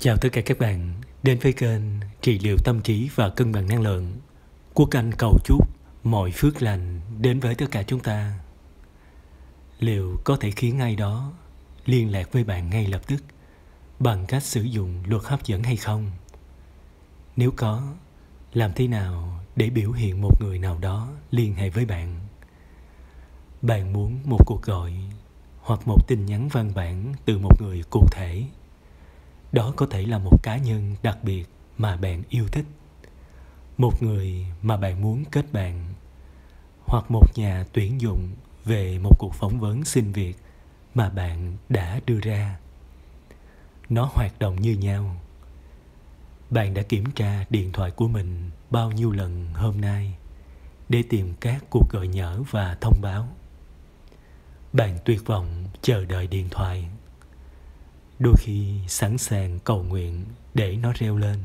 Chào tất cả các bạn đến với kênh trị liệu tâm trí và cân bằng năng lượng. Quốc Anh cầu chúc mọi phước lành đến với tất cả chúng ta. Liệu có thể khiến ai đó liên lạc với bạn ngay lập tức bằng cách sử dụng luật hấp dẫn hay không? Nếu có, làm thế nào để biểu hiện một người nào đó liên hệ với bạn? Bạn muốn một cuộc gọi hoặc một tin nhắn văn bản từ một người cụ thể. Đó có thể là một cá nhân đặc biệt mà bạn yêu thích, một người mà bạn muốn kết bạn, hoặc một nhà tuyển dụng về một cuộc phỏng vấn xin việc mà bạn đã đưa ra. Nó hoạt động như nhau. Bạn đã kiểm tra điện thoại của mình bao nhiêu lần hôm nay để tìm các cuộc gọi nhỡ và thông báo. Bạn tuyệt vọng chờ đợi điện thoại, đôi khi sẵn sàng cầu nguyện để nó reo lên.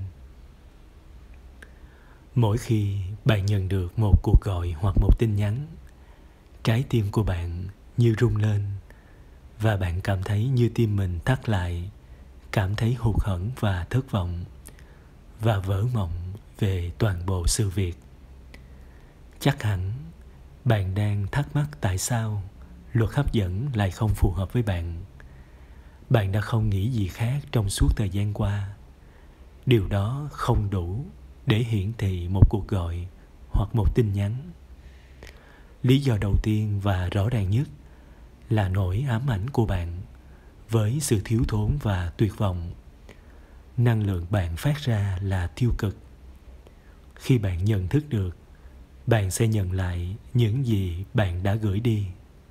Mỗi khi bạn nhận được một cuộc gọi hoặc một tin nhắn, trái tim của bạn như rung lên và bạn cảm thấy như tim mình thắt lại, cảm thấy hụt hẫng và thất vọng và vỡ mộng về toàn bộ sự việc. Chắc hẳn bạn đang thắc mắc tại sao luật hấp dẫn lại không phù hợp với bạn. Bạn đã không nghĩ gì khác trong suốt thời gian qua. Điều đó không đủ để hiển thị một cuộc gọi hoặc một tin nhắn. Lý do đầu tiên và rõ ràng nhất là nỗi ám ảnh của bạn với sự thiếu thốn và tuyệt vọng. Năng lượng bạn phát ra là tiêu cực. Khi bạn nhận thức được, bạn sẽ nhận lại những gì bạn đã gửi đi.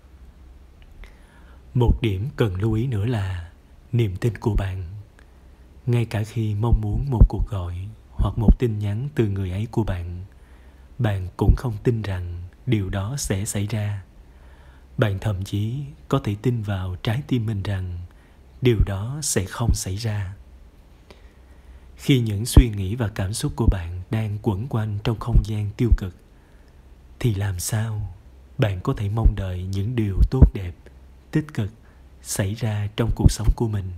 Một điểm cần lưu ý nữa là niềm tin của bạn. Ngay cả khi mong muốn một cuộc gọi hoặc một tin nhắn từ người ấy của bạn, bạn cũng không tin rằng điều đó sẽ xảy ra. Bạn thậm chí có thể tin vào trái tim mình rằng điều đó sẽ không xảy ra. Khi những suy nghĩ và cảm xúc của bạn đang quẩn quanh trong không gian tiêu cực, thì làm sao bạn có thể mong đợi những điều tốt đẹp, tích cực xảy ra trong cuộc sống của mình?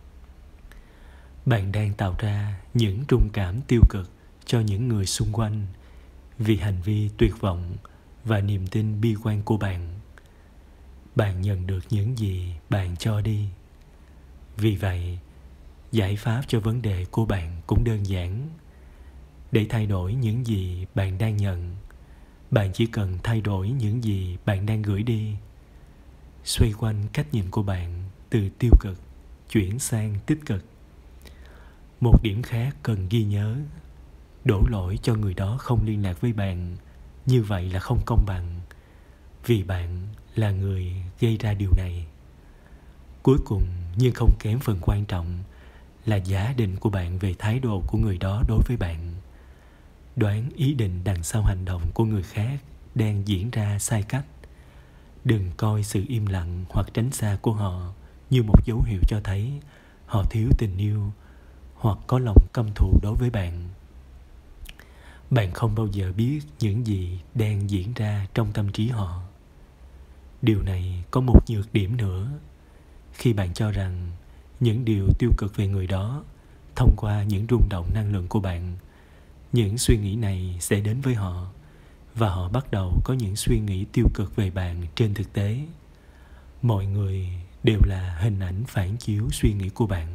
Bạn đang tạo ra những rung cảm tiêu cực cho những người xung quanh vì hành vi tuyệt vọng và niềm tin bi quan của bạn. Bạn nhận được những gì bạn cho đi. Vì vậy, giải pháp cho vấn đề của bạn cũng đơn giản. Để thay đổi những gì bạn đang nhận, bạn chỉ cần thay đổi những gì bạn đang gửi đi. Xoay quanh cách nhìn của bạn từ tiêu cực chuyển sang tích cực. Một điểm khác cần ghi nhớ: đổ lỗi cho người đó không liên lạc với bạn, như vậy là không công bằng, vì bạn là người gây ra điều này. Cuối cùng nhưng không kém phần quan trọng là giả định của bạn về thái độ của người đó đối với bạn. Đoán ý định đằng sau hành động của người khác đang diễn ra sai cách. Đừng coi sự im lặng hoặc tránh xa của họ như một dấu hiệu cho thấy họ thiếu tình yêu hoặc có lòng căm thù đối với bạn. Bạn không bao giờ biết những gì đang diễn ra trong tâm trí họ. Điều này có một nhược điểm nữa. Khi bạn cho rằng những điều tiêu cực về người đó thông qua những rung động năng lượng của bạn, những suy nghĩ này sẽ đến với họ và họ bắt đầu có những suy nghĩ tiêu cực về bạn. Trên thực tế, mọi người đều là hình ảnh phản chiếu suy nghĩ của bạn.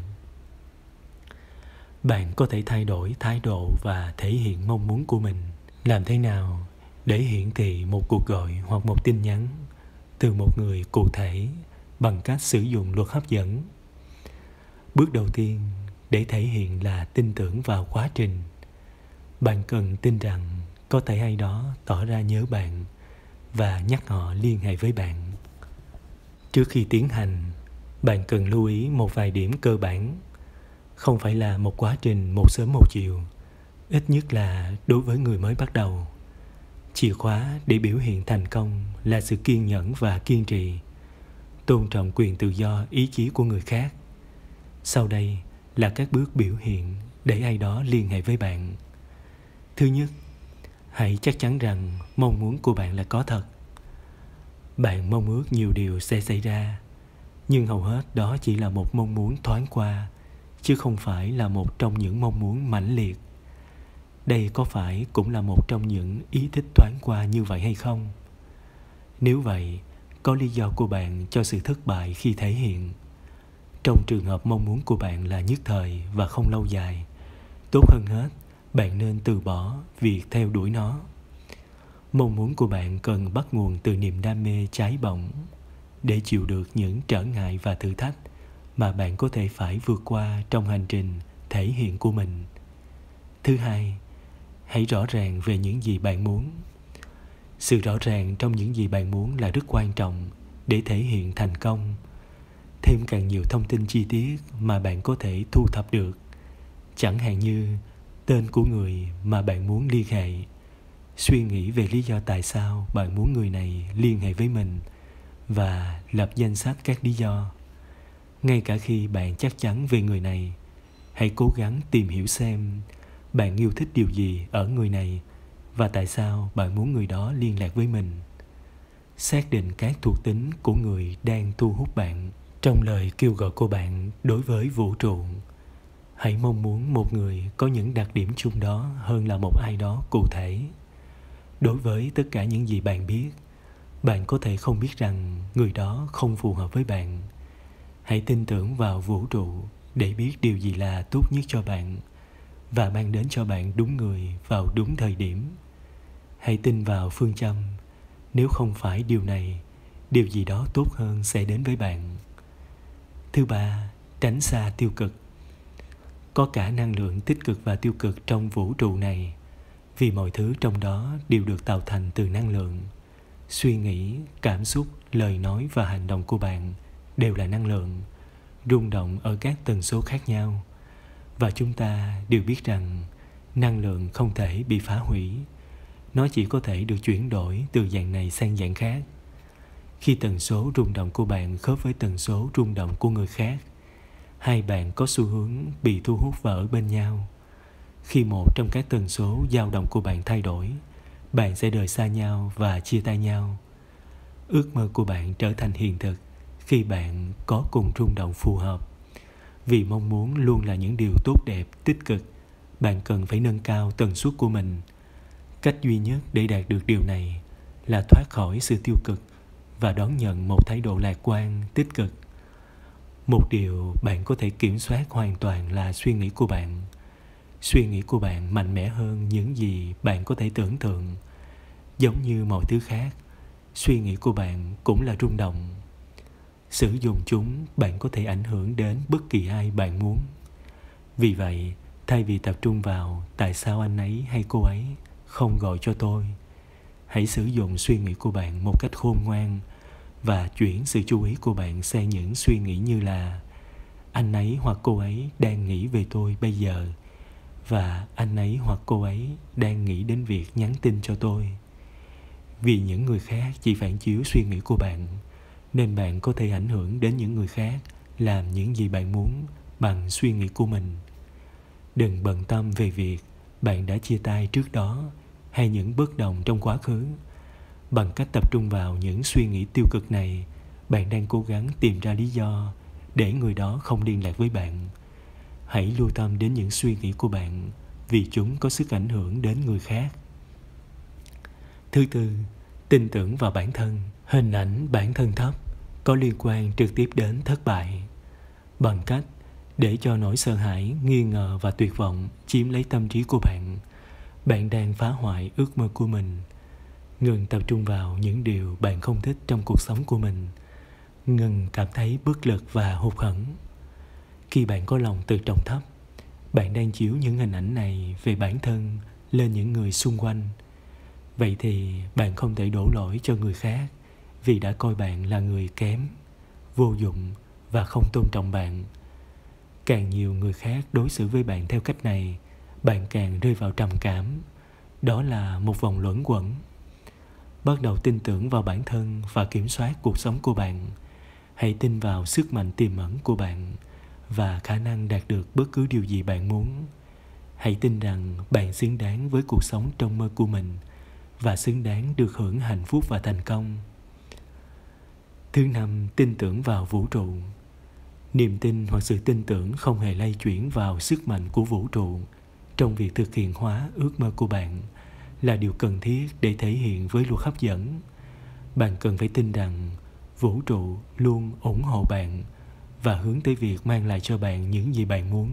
Bạn có thể thay đổi thái độ và thể hiện mong muốn của mình. Làm thế nào để hiển thị một cuộc gọi hoặc một tin nhắn từ một người cụ thể bằng cách sử dụng luật hấp dẫn? Bước đầu tiên để thể hiện là tin tưởng vào quá trình. Bạn cần tin rằng có thể ai đó tỏ ra nhớ bạn và nhắc họ liên hệ với bạn. Trước khi tiến hành, bạn cần lưu ý một vài điểm cơ bản. Không phải là một quá trình một sớm một chiều, ít nhất là đối với người mới bắt đầu. Chìa khóa để biểu hiện thành công là sự kiên nhẫn và kiên trì, tôn trọng quyền tự do ý chí của người khác. Sau đây là các bước biểu hiện để ai đó liên hệ với bạn. Thứ nhất, hãy chắc chắn rằng mong muốn của bạn là có thật. Bạn mong ước nhiều điều sẽ xảy ra, nhưng hầu hết đó chỉ là một mong muốn thoáng qua, chứ không phải là một trong những mong muốn mãnh liệt. Đây có phải cũng là một trong những ý thích thoáng qua như vậy hay không? Nếu vậy, có lý do của bạn cho sự thất bại khi thể hiện. Trong trường hợp mong muốn của bạn là nhất thời và không lâu dài, tốt hơn hết, bạn nên từ bỏ việc theo đuổi nó. Mong muốn của bạn cần bắt nguồn từ niềm đam mê cháy bỏng để chịu được những trở ngại và thử thách mà bạn có thể phải vượt qua trong hành trình thể hiện của mình. Thứ hai, hãy rõ ràng về những gì bạn muốn. Sự rõ ràng trong những gì bạn muốn là rất quan trọng để thể hiện thành công. Thêm càng nhiều thông tin chi tiết mà bạn có thể thu thập được, chẳng hạn như tên của người mà bạn muốn liên hệ, suy nghĩ về lý do tại sao bạn muốn người này liên hệ với mình và lập danh sách các lý do. Ngay cả khi bạn chắc chắn về người này, hãy cố gắng tìm hiểu xem bạn yêu thích điều gì ở người này và tại sao bạn muốn người đó liên lạc với mình. Xác định các thuộc tính của người đang thu hút bạn trong lời kêu gọi của bạn đối với vũ trụ. Hãy mong muốn một người có những đặc điểm chung đó hơn là một ai đó cụ thể. Đối với tất cả những gì bạn biết, bạn có thể không biết rằng người đó không phù hợp với bạn. Hãy tin tưởng vào vũ trụ để biết điều gì là tốt nhất cho bạn và mang đến cho bạn đúng người vào đúng thời điểm. Hãy tin vào phương châm, nếu không phải điều này, điều gì đó tốt hơn sẽ đến với bạn. Thứ ba, tránh xa tiêu cực. Có cả năng lượng tích cực và tiêu cực trong vũ trụ này, vì mọi thứ trong đó đều được tạo thành từ năng lượng. Suy nghĩ, cảm xúc, lời nói và hành động của bạn đều là năng lượng, rung động ở các tần số khác nhau. Và chúng ta đều biết rằng năng lượng không thể bị phá hủy. Nó chỉ có thể được chuyển đổi từ dạng này sang dạng khác. Khi tần số rung động của bạn khớp với tần số rung động của người khác, hai bạn có xu hướng bị thu hút và ở bên nhau. Khi một trong các tần số dao động của bạn thay đổi, bạn sẽ rời xa nhau và chia tay nhau. Ước mơ của bạn trở thành hiện thực khi bạn có cùng rung động phù hợp. Vì mong muốn luôn là những điều tốt đẹp, tích cực, bạn cần phải nâng cao tần suất của mình. Cách duy nhất để đạt được điều này là thoát khỏi sự tiêu cực và đón nhận một thái độ lạc quan, tích cực. Một điều bạn có thể kiểm soát hoàn toàn là suy nghĩ của bạn. Suy nghĩ của bạn mạnh mẽ hơn những gì bạn có thể tưởng tượng. Giống như mọi thứ khác, suy nghĩ của bạn cũng là rung động. Sử dụng chúng, bạn có thể ảnh hưởng đến bất kỳ ai bạn muốn. Vì vậy, thay vì tập trung vào tại sao anh ấy hay cô ấy không gọi cho tôi, hãy sử dụng suy nghĩ của bạn một cách khôn ngoan và chuyển sự chú ý của bạn sang những suy nghĩ như là anh ấy hoặc cô ấy đang nghĩ về tôi bây giờ và anh ấy hoặc cô ấy đang nghĩ đến việc nhắn tin cho tôi. Vì những người khác chỉ phản chiếu suy nghĩ của bạn, nên bạn có thể ảnh hưởng đến những người khác làm những gì bạn muốn bằng suy nghĩ của mình. Đừng bận tâm về việc bạn đã chia tay trước đó hay những bất đồng trong quá khứ. Bằng cách tập trung vào những suy nghĩ tiêu cực này, bạn đang cố gắng tìm ra lý do để người đó không liên lạc với bạn. Hãy lưu tâm đến những suy nghĩ của bạn vì chúng có sức ảnh hưởng đến người khác. Thứ tư, tin tưởng vào bản thân. Hình ảnh bản thân thấp có liên quan trực tiếp đến thất bại. Bằng cách để cho nỗi sợ hãi, nghi ngờ và tuyệt vọng chiếm lấy tâm trí của bạn, bạn đang phá hoại ước mơ của mình. Ngừng tập trung vào những điều bạn không thích trong cuộc sống của mình. Ngừng cảm thấy bất lực và hụt hẫng. Khi bạn có lòng tự trọng thấp, bạn đang chiếu những hình ảnh này về bản thân lên những người xung quanh. Vậy thì bạn không thể đổ lỗi cho người khác vì đã coi bạn là người kém, vô dụng và không tôn trọng bạn. Càng nhiều người khác đối xử với bạn theo cách này, bạn càng rơi vào trầm cảm. Đó là một vòng luẩn quẩn. Bắt đầu tin tưởng vào bản thân và kiểm soát cuộc sống của bạn. Hãy tin vào sức mạnh tiềm ẩn của bạn và khả năng đạt được bất cứ điều gì bạn muốn. Hãy tin rằng bạn xứng đáng với cuộc sống trong mơ của mình và xứng đáng được hưởng hạnh phúc và thành công. Thứ năm, tin tưởng vào vũ trụ. Niềm tin hoặc sự tin tưởng không hề lay chuyển vào sức mạnh của vũ trụ trong việc thực hiện hóa ước mơ của bạn là điều cần thiết để thể hiện với luật hấp dẫn. Bạn cần phải tin rằng vũ trụ luôn ủng hộ bạn và hướng tới việc mang lại cho bạn những gì bạn muốn.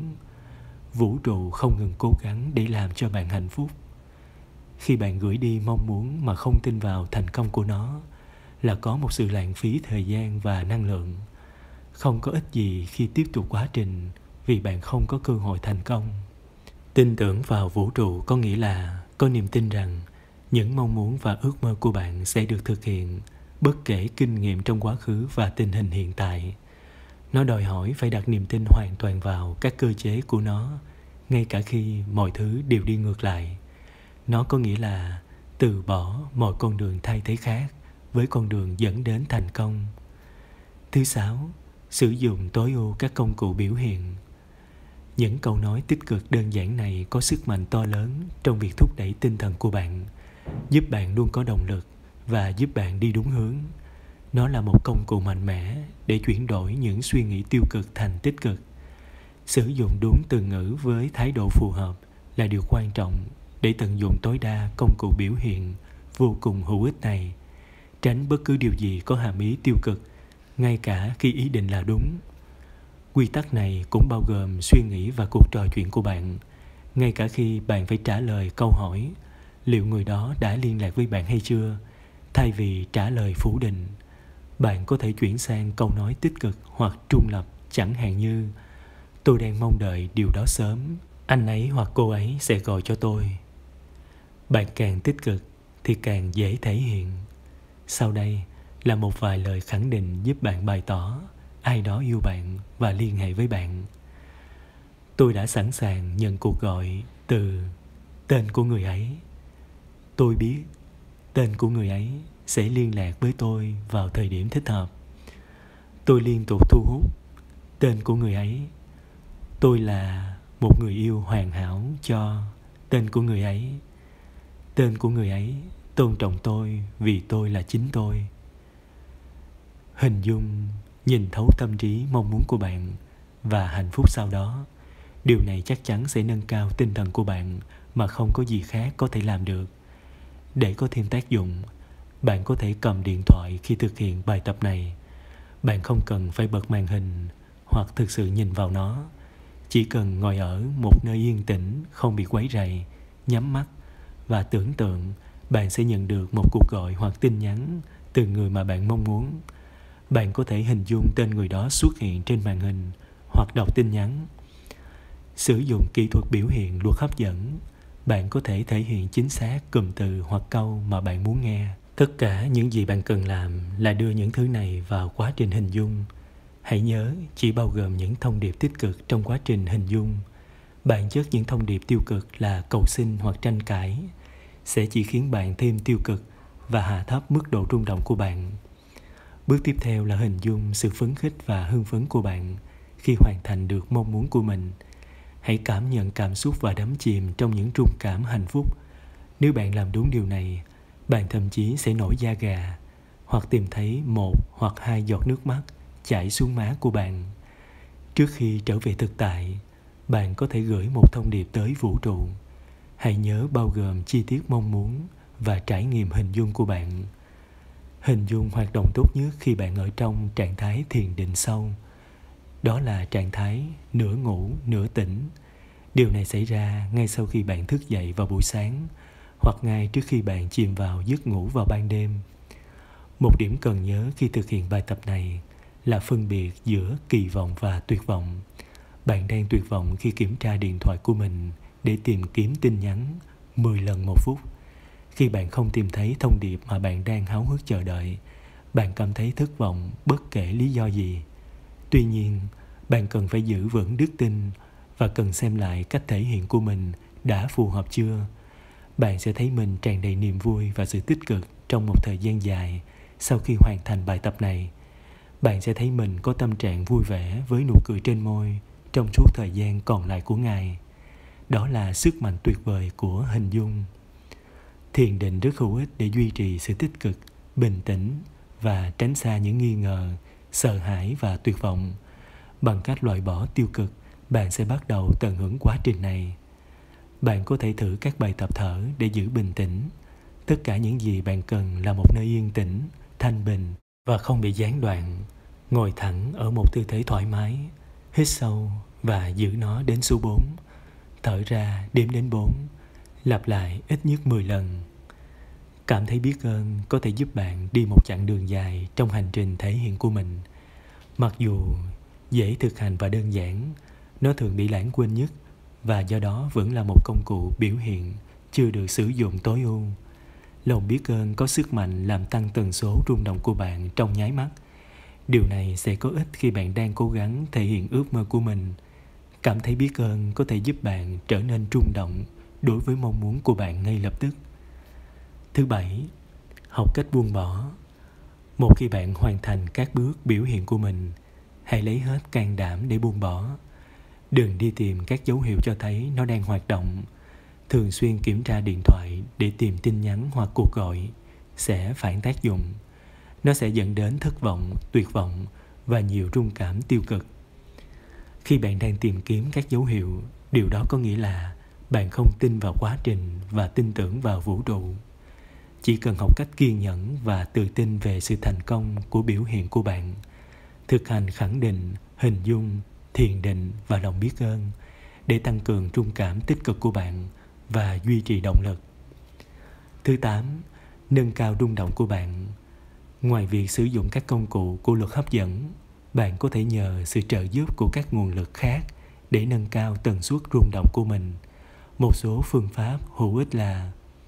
Vũ trụ không ngừng cố gắng để làm cho bạn hạnh phúc. Khi bạn gửi đi mong muốn mà không tin vào thành công của nó là có một sự lãng phí thời gian và năng lượng. Không có ích gì khi tiếp tục quá trình vì bạn không có cơ hội thành công. Tin tưởng vào vũ trụ có nghĩa là có niềm tin rằng những mong muốn và ước mơ của bạn sẽ được thực hiện bất kể kinh nghiệm trong quá khứ và tình hình hiện tại. Nó đòi hỏi phải đặt niềm tin hoàn toàn vào các cơ chế của nó, ngay cả khi mọi thứ đều đi ngược lại. Nó có nghĩa là từ bỏ mọi con đường thay thế khác với con đường dẫn đến thành công. Thứ 6, sử dụng tối ưu các công cụ biểu hiện. Những câu nói tích cực đơn giản này có sức mạnh to lớn trong việc thúc đẩy tinh thần của bạn, giúp bạn luôn có động lực và giúp bạn đi đúng hướng. Nó là một công cụ mạnh mẽ để chuyển đổi những suy nghĩ tiêu cực thành tích cực. Sử dụng đúng từ ngữ với thái độ phù hợp là điều quan trọng để tận dụng tối đa công cụ biểu hiện vô cùng hữu ích này. Tránh bất cứ điều gì có hàm ý tiêu cực, ngay cả khi ý định là đúng. Quy tắc này cũng bao gồm suy nghĩ và cuộc trò chuyện của bạn, ngay cả khi bạn phải trả lời câu hỏi liệu người đó đã liên lạc với bạn hay chưa, thay vì trả lời phủ định. Bạn có thể chuyển sang câu nói tích cực hoặc trung lập, chẳng hạn như tôi đang mong đợi điều đó sớm, anh ấy hoặc cô ấy sẽ gọi cho tôi. Bạn càng tích cực thì càng dễ thể hiện. Sau đây là một vài lời khẳng định giúp bạn bày tỏ ai đó yêu bạn và liên hệ với bạn. Tôi đã sẵn sàng nhận cuộc gọi từ tên của người ấy. Tôi biết tên của người ấy sẽ liên lạc với tôi vào thời điểm thích hợp. Tôi liên tục thu hút tên của người ấy. Tôi là một người yêu hoàn hảo cho tên của người ấy. Tên của người ấy tôn trọng tôi vì tôi là chính tôi. Hình dung, nhìn thấu tâm trí mong muốn của bạn và hạnh phúc sau đó. Điều này chắc chắn sẽ nâng cao tinh thần của bạn mà không có gì khác có thể làm được. Để có thêm tác dụng, bạn có thể cầm điện thoại khi thực hiện bài tập này. Bạn không cần phải bật màn hình hoặc thực sự nhìn vào nó. Chỉ cần ngồi ở một nơi yên tĩnh, không bị quấy rầy, nhắm mắt và tưởng tượng bạn sẽ nhận được một cuộc gọi hoặc tin nhắn từ người mà bạn mong muốn. Bạn có thể hình dung tên người đó xuất hiện trên màn hình hoặc đọc tin nhắn. Sử dụng kỹ thuật biểu hiện luật hấp dẫn, bạn có thể thể hiện chính xác cụm từ hoặc câu mà bạn muốn nghe. Tất cả những gì bạn cần làm là đưa những thứ này vào quá trình hình dung. Hãy nhớ, chỉ bao gồm những thông điệp tích cực trong quá trình hình dung. Bản chất những thông điệp tiêu cực là cầu xin hoặc tranh cãi sẽ chỉ khiến bạn thêm tiêu cực và hạ thấp mức độ rung động của bạn. Bước tiếp theo là hình dung sự phấn khích và hưng phấn của bạn khi hoàn thành được mong muốn của mình. Hãy cảm nhận cảm xúc và đắm chìm trong những rung cảm hạnh phúc. Nếu bạn làm đúng điều này, bạn thậm chí sẽ nổi da gà hoặc tìm thấy 1 hoặc 2 giọt nước mắt chảy xuống má của bạn. Trước khi trở về thực tại, bạn có thể gửi một thông điệp tới vũ trụ. Hãy nhớ bao gồm chi tiết mong muốn và trải nghiệm hình dung của bạn. Hình dung hoạt động tốt nhất khi bạn ở trong trạng thái thiền định sâu. Đó là trạng thái nửa ngủ, nửa tỉnh. Điều này xảy ra ngay sau khi bạn thức dậy vào buổi sáng hoặc ngay trước khi bạn chìm vào giấc ngủ vào ban đêm. Một điểm cần nhớ khi thực hiện bài tập này là phân biệt giữa kỳ vọng và tuyệt vọng. Bạn đang tuyệt vọng khi kiểm tra điện thoại của mình để tìm kiếm tin nhắn 10 lần một phút. Khi bạn không tìm thấy thông điệp mà bạn đang háo hức chờ đợi, bạn cảm thấy thất vọng bất kể lý do gì. Tuy nhiên, bạn cần phải giữ vững đức tin và cần xem lại cách thể hiện của mình đã phù hợp chưa. Bạn sẽ thấy mình tràn đầy niềm vui và sự tích cực trong một thời gian dài sau khi hoàn thành bài tập này. Bạn sẽ thấy mình có tâm trạng vui vẻ với nụ cười trên môi trong suốt thời gian còn lại của ngày. Đó là sức mạnh tuyệt vời của hình dung. Thiền định rất hữu ích để duy trì sự tích cực, bình tĩnh và tránh xa những nghi ngờ, sợ hãi và tuyệt vọng. Bằng cách loại bỏ tiêu cực, bạn sẽ bắt đầu tận hưởng quá trình này. Bạn có thể thử các bài tập thở để giữ bình tĩnh. Tất cả những gì bạn cần là một nơi yên tĩnh, thanh bình và không bị gián đoạn. Ngồi thẳng ở một tư thế thoải mái, hít sâu và giữ nó đến số 4. Thở ra đếm đến 4, lặp lại ít nhất 10 lần. Cảm thấy biết ơn có thể giúp bạn đi một chặng đường dài trong hành trình thể hiện của mình. Mặc dù dễ thực hành và đơn giản, nó thường bị lãng quên nhất và do đó vẫn là một công cụ biểu hiện chưa được sử dụng tối ưu. Lòng biết ơn có sức mạnh làm tăng tần số rung động của bạn trong nháy mắt. Điều này sẽ có ích khi bạn đang cố gắng thể hiện ước mơ của mình. Cảm thấy biết ơn có thể giúp bạn trở nên rung động đối với mong muốn của bạn ngay lập tức. Thứ 7, học cách buông bỏ. Một khi bạn hoàn thành các bước biểu hiện của mình, hãy lấy hết can đảm để buông bỏ. Đừng đi tìm các dấu hiệu cho thấy nó đang hoạt động. Thường xuyên kiểm tra điện thoại để tìm tin nhắn hoặc cuộc gọi sẽ phản tác dụng. Nó sẽ dẫn đến thất vọng, tuyệt vọng và nhiều rung cảm tiêu cực. Khi bạn đang tìm kiếm các dấu hiệu, điều đó có nghĩa là bạn không tin vào quá trình và tin tưởng vào vũ trụ. Chỉ cần học cách kiên nhẫn và tự tin về sự thành công của biểu hiện của bạn, thực hành khẳng định, hình dung, thiền định và lòng biết ơn để tăng cường rung cảm tích cực của bạn và duy trì động lực. Thứ 8, nâng cao rung động của bạn. Ngoài việc sử dụng các công cụ của luật hấp dẫn, bạn có thể nhờ sự trợ giúp của các nguồn lực khác để nâng cao tần suất rung động của mình. Một số phương pháp hữu ích là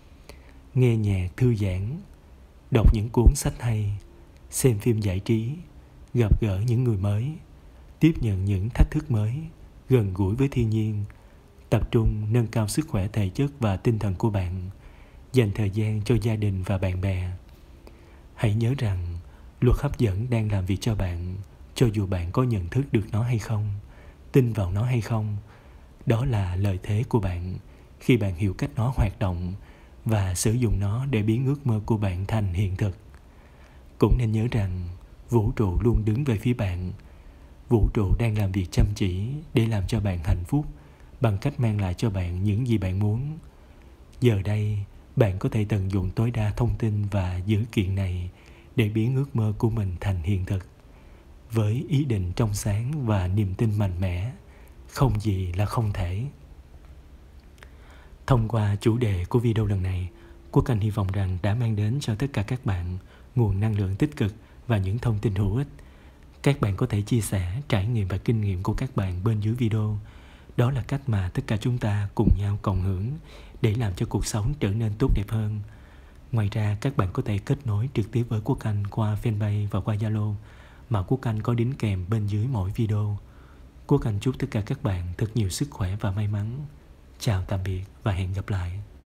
nghe nhạc thư giãn, đọc những cuốn sách hay, xem phim giải trí, gặp gỡ những người mới, tiếp nhận những thách thức mới, gần gũi với thiên nhiên, tập trung nâng cao sức khỏe thể chất và tinh thần của bạn, dành thời gian cho gia đình và bạn bè. Hãy nhớ rằng luật hấp dẫn đang làm việc cho bạn, cho dù bạn có nhận thức được nó hay không, tin vào nó hay không. Đó là lợi thế của bạn khi bạn hiểu cách nó hoạt động và sử dụng nó để biến ước mơ của bạn thành hiện thực. Cũng nên nhớ rằng vũ trụ luôn đứng về phía bạn. Vũ trụ đang làm việc chăm chỉ để làm cho bạn hạnh phúc bằng cách mang lại cho bạn những gì bạn muốn. Giờ đây, bạn có thể tận dụng tối đa thông tin và dữ kiện này để biến ước mơ của mình thành hiện thực. Với ý định trong sáng và niềm tin mạnh mẽ, không gì là không thể. Thông qua chủ đề của video lần này, Quốc Anh hy vọng rằng đã mang đến cho tất cả các bạn nguồn năng lượng tích cực và những thông tin hữu ích. Các bạn có thể chia sẻ trải nghiệm và kinh nghiệm của các bạn bên dưới video. Đó là cách mà tất cả chúng ta cùng nhau cộng hưởng để làm cho cuộc sống trở nên tốt đẹp hơn. Ngoài ra, các bạn có thể kết nối trực tiếp với Quốc Anh qua fanpage và qua Zalo mà Quốc Anh có đính kèm bên dưới mỗi video. Quốc Anh chúc tất cả các bạn thật nhiều sức khỏe và may mắn. Chào tạm biệt và hẹn gặp lại.